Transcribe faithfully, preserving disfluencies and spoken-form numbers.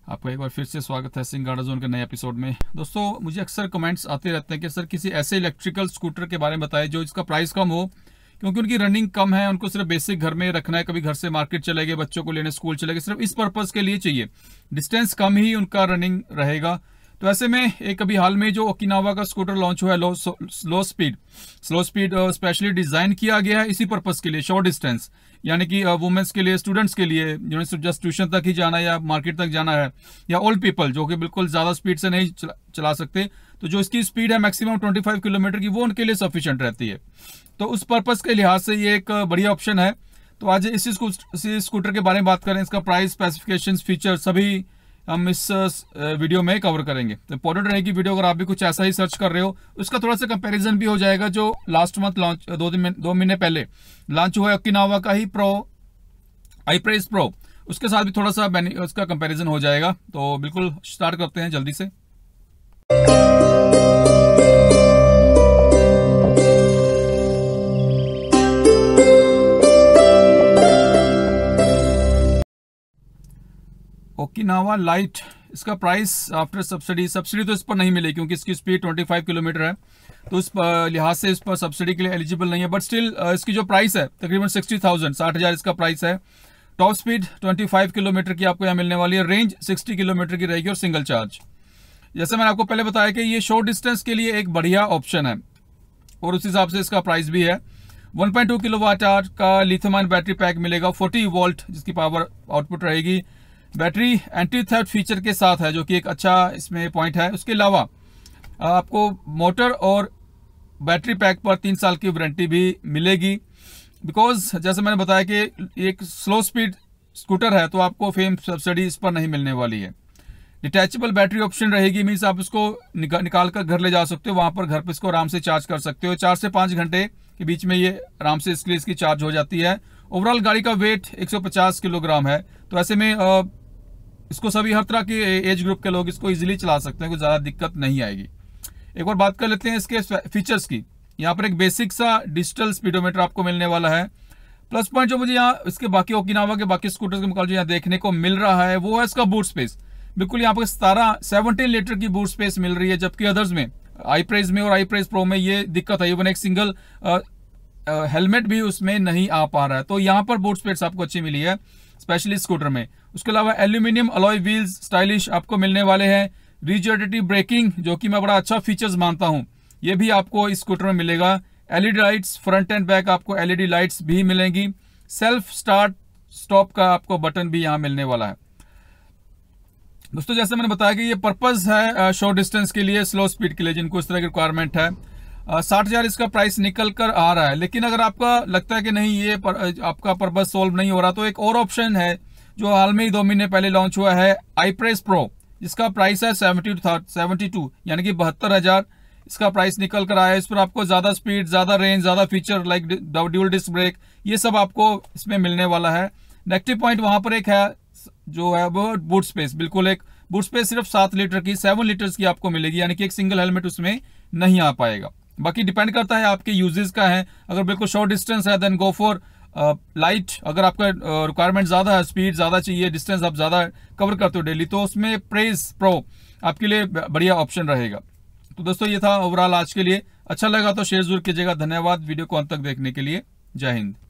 आपका एक बार फिर से स्वागत है सिंह ऑटो जोन के नए एपिसोड में। दोस्तों, मुझे अक्सर कमेंट्स आते रहते हैं कि सर किसी ऐसे इलेक्ट्रिकल स्कूटर के बारे में बताएं जो इसका प्राइस कम हो, क्योंकि उनकी रनिंग कम है, उनको सिर्फ बेसिक घर में रखना है, कभी घर से मार्केट चले गए, बच्चों को लेने स्कूल चले गए, सिर्फ इस पर्पज के लिए चाहिए, डिस्टेंस कम ही उनका रनिंग रहेगा। तो ऐसे में एक अभी हाल में जो ओकिनावा का स्कूटर लॉन्च हुआ है, low slow speed slow speed specially design किया गया है इसी पर्पज के लिए, शॉर्ट डिस्टेंस, यानी कि वुमेन्स के लिए, स्टूडेंट्स के लिए, जिन्हें सिर्फ जस्ट ट्यूशन तक ही जाना है या मार्केट तक जाना है, या ओल्ड पीपल जो कि बिल्कुल ज्यादा स्पीड से नहीं चला, चला सकते, तो जो इसकी स्पीड है मैक्सिमम पच्चीस किलोमीटर की, वो उनके लिए सफिशिएंट रहती है। तो उस पर्पज के लिहाज से ये एक बढ़िया ऑप्शन है। तो आज इसी स्कूटर के बारे में बात करें, इसका प्राइस, स्पेसिफिकेशंस, फीचर सभी हम इस वीडियो में कवर करेंगे। तो इंपॉर्टेंट रहेगी वीडियो, अगर आप भी कुछ ऐसा ही सर्च कर रहे हो, उसका थोड़ा सा कंपैरिजन भी हो जाएगा जो लास्ट मंथ लॉन्च, दो दिन दो महीने पहले लॉन्च हुआ है ओकिनावा का ही प्रो आई प्राइस प्रो, उसके साथ भी थोड़ा सा उसका कंपैरिजन हो जाएगा। तो बिल्कुल स्टार्ट करते हैं जल्दी से। ओकिनावा लाइट, इसका प्राइस आफ्टर सब्सिडी सब्सिडी तो इस पर नहीं मिलेगी क्योंकि इसकी स्पीड पच्चीस किलोमीटर है, तो इस लिहाज से इस पर सब्सिडी के लिए एलिजिबल नहीं है, बट स्टिल इसकी जो प्राइस है तकरीबन सिक्सटी थाउजेंड साठ हजार इसका प्राइस है। टॉप स्पीड पच्चीस किलोमीटर की आपको यहाँ मिलने वाली है, रेंज साठ किलोमीटर की रहेगी और सिंगल चार्ज। जैसे मैंने आपको पहले बताया कि ये शॉर्ट डिस्टेंस के लिए एक बढ़िया ऑप्शन है और उस हिसाब से इसका प्राइस भी है। One point two kilowatt hour का लिथियम आयन बैटरी पैक मिलेगा, चालीस वोल्ट जिसकी पावर आउटपुट रहेगी। बैटरी एंटी थेफ्ट फीचर के साथ है जो कि एक अच्छा इसमें पॉइंट है। उसके अलावा आपको मोटर और बैटरी पैक पर तीन साल की वारंटी भी मिलेगी, बिकॉज जैसे मैंने बताया कि एक स्लो स्पीड स्कूटर है तो आपको फेम सब्सिडी इस पर नहीं मिलने वाली है। डिटैचेबल बैटरी ऑप्शन रहेगी, मीन्स आप इसको निका, निकाल कर घर ले जा सकते हो, वहां पर घर पर इसको आराम से चार्ज कर सकते हो। चार से पांच घंटे के बीच में ये आराम से इसके लिए इसकी चार्ज हो जाती है। ओवरऑल गाड़ी का वेट एक सौ पचास किलोग्राम है, तो ऐसे में आ, इसको सभी हर तरह के एज ग्रुप के लोग इसको इजीली चला सकते हैं, कोई ज्यादा दिक्कत नहीं आएगी। एक बार बात कर लेते हैं इसके फीचर्स की। यहाँ पर एक बेसिक सा डिजिटल स्पीडोमीटर आपको मिलने वाला है। प्लस पॉइंट जो मुझे यहाँ इसके बाकी ओकिनावा के बाकी स्कूटर्स के मुकाबले यहाँ देखने को मिल रहा है वो है इसका बूट स्पेस। बिल्कुल यहाँ पर सतारह सेवनटीन लीटर की बूट स्पेस मिल रही है, जबकि अदर्स में आई प्राइस में और आई प्राइस प्रो में ये दिक्कत है, इवन एक सिंगल हेलमेट uh, भी उसमें नहीं आ पा रहा है। तो यहाँ पर बूट स्पेस आपको अच्छी मिली है स्पेशली स्कूटर में। उसके अलावा एल्यूमिनियम अलॉय व्हील्स स्टाइलिश आपको मिलने वाले हैं। रिजनरेटिव ब्रेकिंग जो कि मैं बड़ा अच्छा फीचर्स मानता हूं, ये भी आपको इस स्कूटर में मिलेगा। LED lights front and back आपको एलईडी लाइट्स भी मिलेंगी। सेल्फ स्टार्ट स्टॉप का आपको बटन भी यहां मिलने वाला है। दोस्तों, जैसे मैंने बताया कि ये पर्पज है शॉर्ट डिस्टेंस के लिए, स्लो स्पीड के लिए, जिनको इस तरह की रिक्वायरमेंट है। साठ हजार इसका प्राइस निकल कर आ रहा है, लेकिन अगर आपका लगता है कि नहीं ये पर, आपका पर्पज सोल्व नहीं हो रहा, तो एक और ऑप्शन है जो हाल में ही दो महीने पहले लॉन्च हुआ है, आई प्राइस प्रो, जिसका प्राइस है सेवेंटी टू यानी कि बहत्तर हजार इसका प्राइस निकल कर आया है। इस पर आपको ज्यादा स्पीड, ज्यादा रेंज, ज्यादा feature like dual disc brake, ये सब आपको इसमें मिलने वाला है। नेगेटिव पॉइंट वहां पर एक है जो है वो बूट स्पेस, बिल्कुल एक बूट स्पेस सिर्फ सात लीटर की, सेवन लीटर्स की आपको मिलेगी, यानी कि एक सिंगल हेलमेट उसमें नहीं आ पाएगा। बाकी डिपेंड करता है आपके यूजेस का है। अगर बिल्कुल शॉर्ट डिस्टेंस है देन गो फॉर लाइट। अगर आपका रिक्वायरमेंट ज्यादा है, स्पीड ज्यादा चाहिए, डिस्टेंस आप ज्यादा कवर करते हो डेली, तो उसमें प्राइस प्रो आपके लिए बढ़िया ऑप्शन रहेगा। तो दोस्तों, ये था ओवरऑल आज के लिए। अच्छा लगा तो शेयर जरूर कीजिएगा। धन्यवाद वीडियो को अंत तक देखने के लिए। जय हिंद।